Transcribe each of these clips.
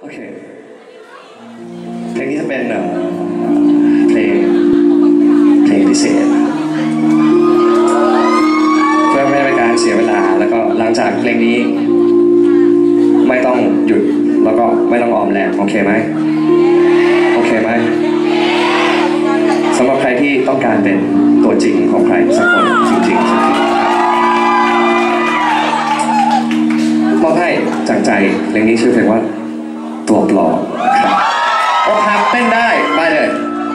โอเคเพลงนี้จะเป็นเพลงพิเศษเพื่อไม่ให้เป็นการเสียเวลาแล้วก็หลังจากเพลงนี้ไม่ต้องหยุดแล้วก็ไม่ต้องออมแรงโอเคไหมโอเคไหมสำหรับใครที่ต้องการเป็นตัวจริงของใครสักคนจริงๆมอบให้จากใจเพลงนี้ชื่อเพลงว่าตัวปลอมนะครับโอ้ครับเต้นได้ไปเลย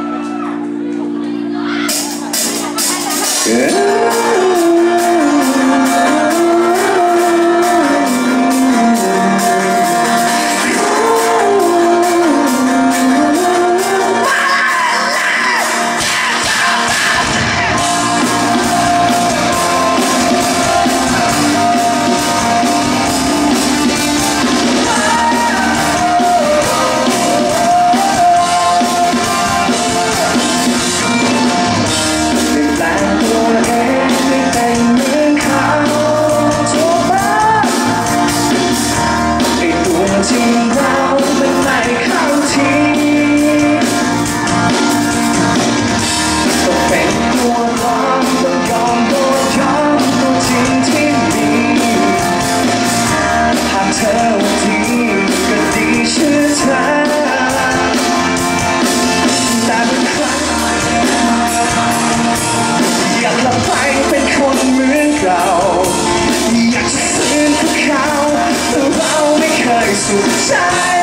สุดใจ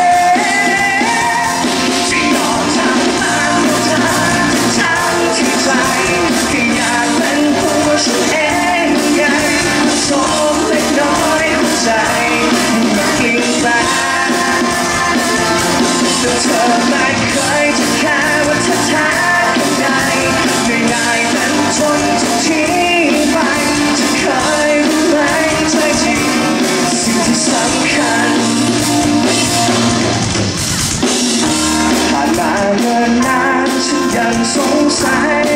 ที่นอนทำมาเพื่อเธอทั้งที่ใจแค่อยากเป็นตัวฉันเองไงโชคเล็กน้อยหัวใจมันกลิ้งไปแต่เธอไม่เคยจะแค่ว่าเธอแท้แค่ไหนง่ายๆนั้นจนจะทิ้งไปจะเคยรู้ไหมใจจริงสิ่งที่สำคัญผ่านมาเมื่อนานฉันยังสงสัย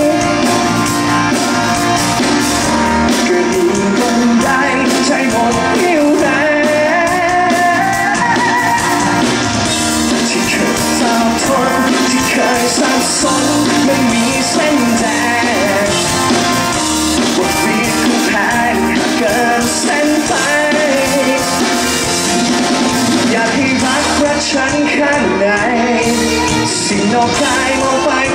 เกิดอีกวันใดใจหมดเรี่ยวแรงที่เคยสับสนที่เคยสับสนไม่มีเส้นแดงบทเรียนของแพ้เกินเส้นไปอยากให้รักฉันข้างในสิ่งนอกกายมองไป